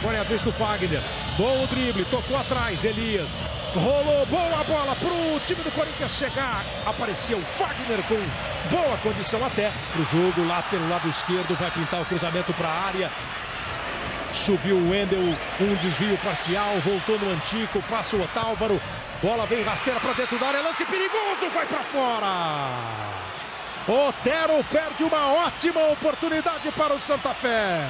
Agora é a vez do Fagner. Bom o drible, tocou atrás, Elias. Rolou, boa bola pro time do Corinthians chegar. Apareceu o Fagner com boa condição até pro jogo. Lá pelo lado esquerdo vai pintar o cruzamento para a área. Subiu o Wendel, um desvio parcial, voltou no Antico, passa o Otálvaro. Bola vem rasteira para dentro da área, lance perigoso, vai para fora. Otero perde uma ótima oportunidade para o Santa Fé.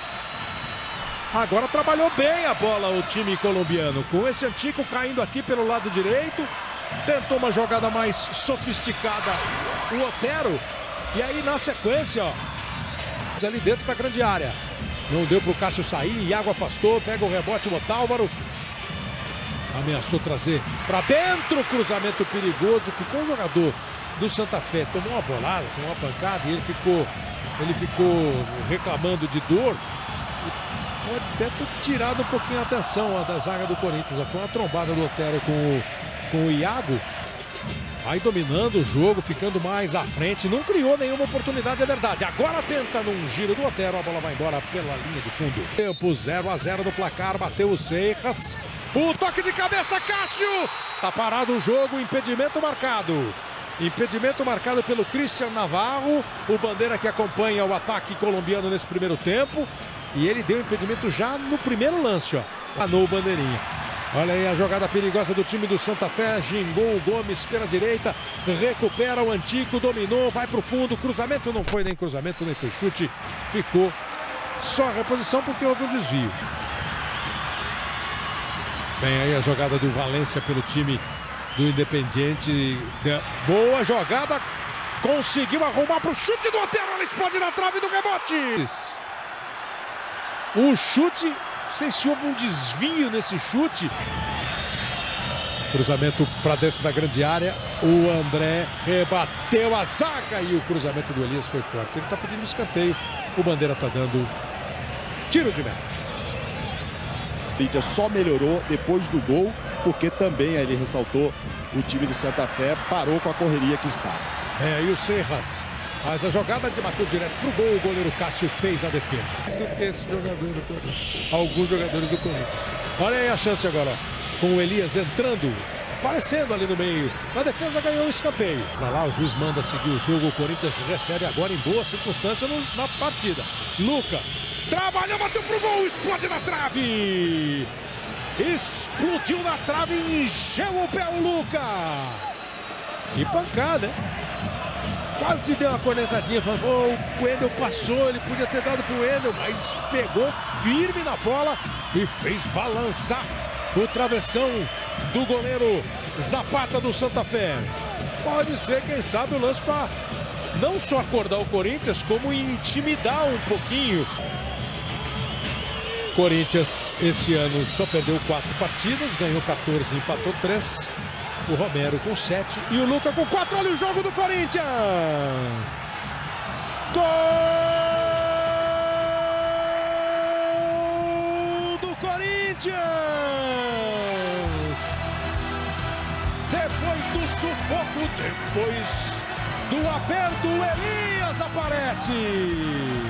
Agora trabalhou bem a bola o time colombiano, com esse Antico caindo aqui pelo lado direito. Tentou uma jogada mais sofisticada o Otero. E aí na sequência, ó, ali dentro da grande área. Não deu para o Cássio sair, Iago afastou, pega o rebote o Otálvaro. Ameaçou trazer para dentro, cruzamento perigoso. Ficou um jogador do Santa Fé, tomou uma bolada, tomou uma pancada e ele ficou reclamando de dor. Pode até ter tirado um pouquinho a atenção da zaga do Corinthians. Foi uma trombada do Otero com o Iago. Aí dominando o jogo, ficando mais à frente. Não criou nenhuma oportunidade, é verdade. Agora tenta num giro do Otero. A bola vai embora pela linha de fundo. Tempo 0-0 no placar. Bateu o Seixas. O toque de cabeça, Cássio. Tá parado o jogo. Impedimento marcado. Impedimento marcado pelo Cristian Navarro. O bandeira que acompanha o ataque colombiano nesse primeiro tempo. E ele deu impedimento já no primeiro lance, ó. Anou o bandeirinha. Olha aí a jogada perigosa do time do Santa Fé. Gingou o Gomes pela direita. Recupera o Antico, dominou, vai pro fundo. Cruzamento não foi nem cruzamento, nem foi chute. Ficou só a reposição porque houve um desvio. Vem aí a jogada do Valência pelo time do Independiente. Boa jogada. Conseguiu arrumar pro chute do Otero. Ela explode na trave do rebote. O chute, não sei se houve um desvio nesse chute. Cruzamento para dentro da grande área. O André rebateu a zaga e o cruzamento do Elias foi forte. Ele está pedindo escanteio. O bandeira está dando tiro de meta. O Corinthians só melhorou depois do gol, porque também ele ressaltou, o time do Santa Fé parou com a correria que está. E o Seixas faz a jogada de bateu direto pro gol. O goleiro Cássio fez a defesa. Esse jogador do Corinthians. Alguns jogadores do Corinthians. Olha aí a chance agora, ó, com o Elias entrando, aparecendo ali no meio. Na defesa ganhou o escanteio. Para lá o juiz manda seguir o jogo. O Corinthians recebe agora em boa circunstância na partida. Luca trabalhou, bateu pro gol, explode na trave. Explodiu na trave, encheu o pé o Luca. Que pancada, hein? Quase deu uma cornetadinha, falou, o Wendel passou, ele podia ter dado pro Wendel, mas pegou firme na bola e fez balançar o travessão do goleiro Zapata do Santa Fé. Pode ser, quem sabe, o lance para não só acordar o Corinthians, como intimidar um pouquinho. Corinthians esse ano só perdeu 4 partidas, ganhou 14, empatou 3. O Romero com 7 e o Luca com 4. Olha o jogo do Corinthians! Gol do Corinthians! Depois do sufoco, depois do aperto, o Elias aparece!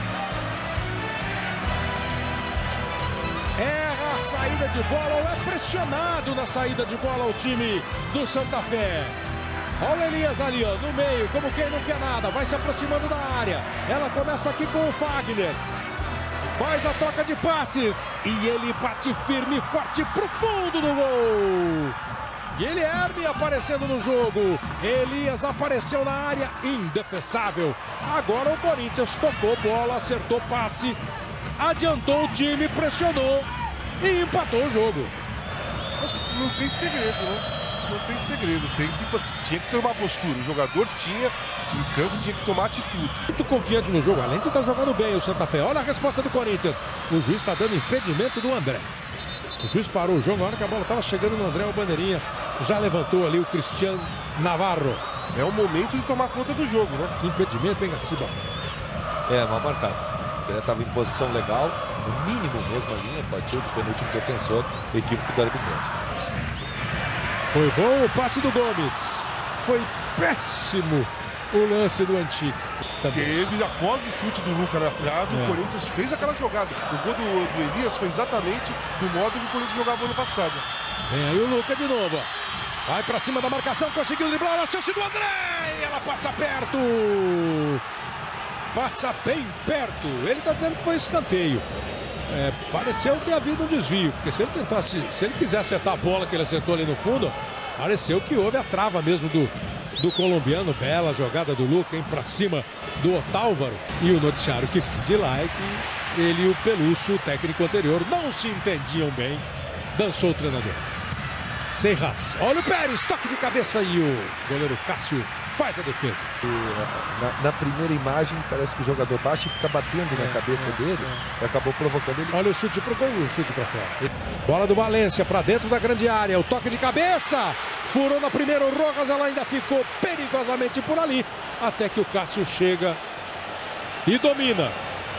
Erra a saída de bola ou é pressionado na saída de bola o time do Santa Fé. Olha o Elias ali, ó, no meio, como quem não quer nada, vai se aproximando da área. Ela começa aqui com o Fagner. Faz a troca de passes e ele bate firme e forte pro fundo do gol. Guilherme aparecendo no jogo. Elias apareceu na área, indefensável. Agora o Corinthians tocou bola, acertou passe. Adiantou o time, pressionou e empatou o jogo. Não tem segredo, né? Não tem segredo. Tinha que ter uma postura. O jogador tinha, em campo, tinha que tomar atitude. Muito confiante no jogo, além de estar jogando bem o Santa Fé. Olha a resposta do Corinthians. O juiz está dando impedimento do André. O juiz parou o jogo na hora que a bola estava chegando no André. O bandeirinha já levantou ali o Cristian Navarro. É o momento de tomar conta do jogo, né? Impedimento, hein, Gaciba? Mal marcado. Ele estava em posição legal, no mínimo mesmo a linha, partiu do penúltimo defensor, equívoco da arbitragem. Foi bom o passe do Gomes. Foi péssimo o lance do Antico. Teve, após o chute do Luca na trave, o Corinthians fez aquela jogada. O gol do Elias foi exatamente do modo que o Corinthians jogava ano passado. Vem aí o Luca de novo, ó. Vai pra cima da marcação, conseguiu driblar a chance do André. E ela passa perto. Passa bem perto. Ele tá dizendo que foi escanteio. Pareceu ter havido um desvio, porque se ele quiser acertar a bola que ele acertou ali no fundo, pareceu que houve a trava mesmo do colombiano. Bela jogada do Luca, hein, pra cima do Otálvaro. E o noticiário que de lá é que ele e o Pelúcio, o técnico anterior, não se entendiam bem. Dançou o treinador. Serras, olha o Pérez, toque de cabeça e o goleiro Cássio faz a defesa. Na primeira imagem parece que o jogador baixa e fica batendo na cabeça dele e acabou provocando ele. Olha o chute pro gol, o chute pra fora. Bola do Valência pra dentro da grande área, o toque de cabeça, furou na primeira o Rojas, ela ainda ficou perigosamente por ali, até que o Cássio chega e domina.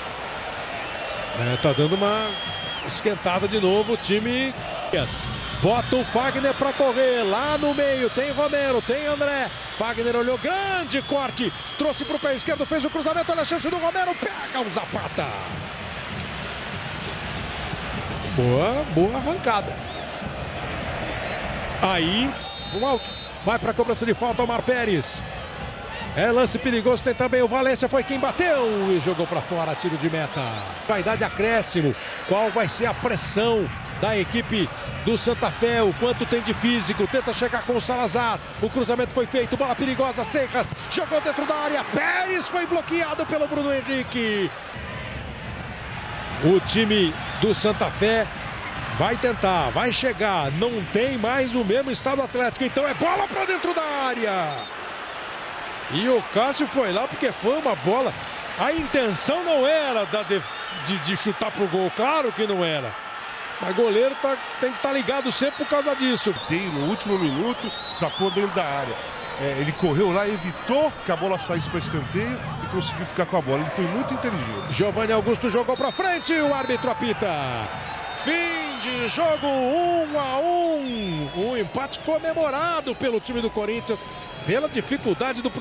Tá dando uma esquentada de novo o time. Bota o Fagner para correr, lá no meio tem Romero, tem André. Fagner olhou, grande corte, trouxe para o pé esquerdo, fez o cruzamento, olha a chance do Romero, pega o Zapata. Boa arrancada. Aí, o alto, vai para a cobrança de falta, Omar Pérez. Lance perigoso, tem também o Valência, foi quem bateu e jogou para fora, tiro de meta. Vai dar de acréscimo, qual vai ser a pressão da equipe do Santa Fé, o quanto tem de físico, tenta chegar com o Salazar, o cruzamento foi feito, bola perigosa, Serras, jogou dentro da área, Pérez foi bloqueado pelo Bruno Henrique. O time do Santa Fé vai tentar, vai chegar, não tem mais o mesmo estado atlético, então é bola para dentro da área. E o Cássio foi lá porque foi uma bola, a intenção não era de chutar pro gol, claro que não era. Mas goleiro tem que estar ligado sempre por causa disso. Tem no último minuto para pôr dentro da área. Ele correu lá, evitou que a bola saísse para escanteio e conseguiu ficar com a bola. Ele foi muito inteligente. Giovanni Augusto jogou para frente, o árbitro apita. Fim de jogo, 1-1. Um empate comemorado pelo time do Corinthians pela dificuldade do